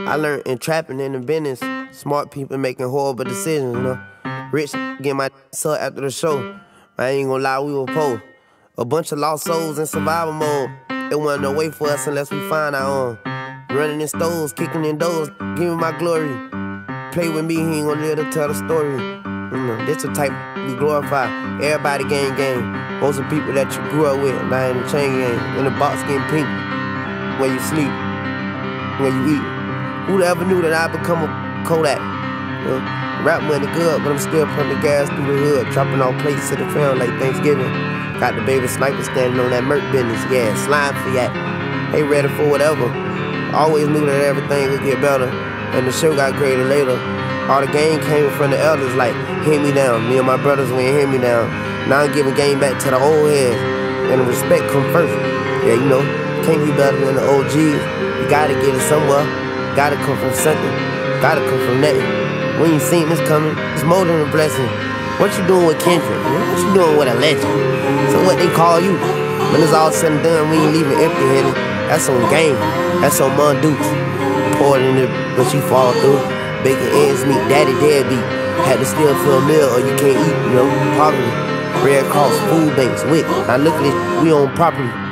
I learned in trapping in the business, smart people making horrible decisions, you know. Rich get my sub after the show. I ain't gonna lie, we were poor. A bunch of lost souls in survival mode. It wasn't no way for us unless we find our own. Running in stores, kicking in doors, give me my glory. Play with me, he ain't gonna live to tell the story. You know, this the type we glorify. Everybody gang. Most of the people that you grew up with, now in the chain gang. In the box getting pink. Where you sleep, where you eat. Who'd ever knew that I'd become a Kodak? You know, rap money good, but I'm still pumping gas through the hood. Dropping off plates to the film like Thanksgiving. Got the baby sniper standing on that Merc business. Yeah, slime for that. They ready for whatever. Always knew that everything would get better. And the show got graded later. All the game came from the elders like, hand me down. Me and my brothers went hand me down. Now I'm giving game back to the old heads. And the respect come first. Yeah, you know, can't be better than the OGs. You gotta get it somewhere. Gotta come from something. Gotta come from nothing. When you seen this coming, it's more than a blessing. What you doing with Kendrick? What you doing with a legend? So what they call you? When it's all said and done, we ain't leaving empty-headed. That's on game. That's on Mon Dukes. Pour it in it, but she fall through. Baking ends meet, daddy deadbeat. Had to still fill a meal or you can't eat, you know, poverty. Red Cross, food banks, WIC. Now look at this, we on property.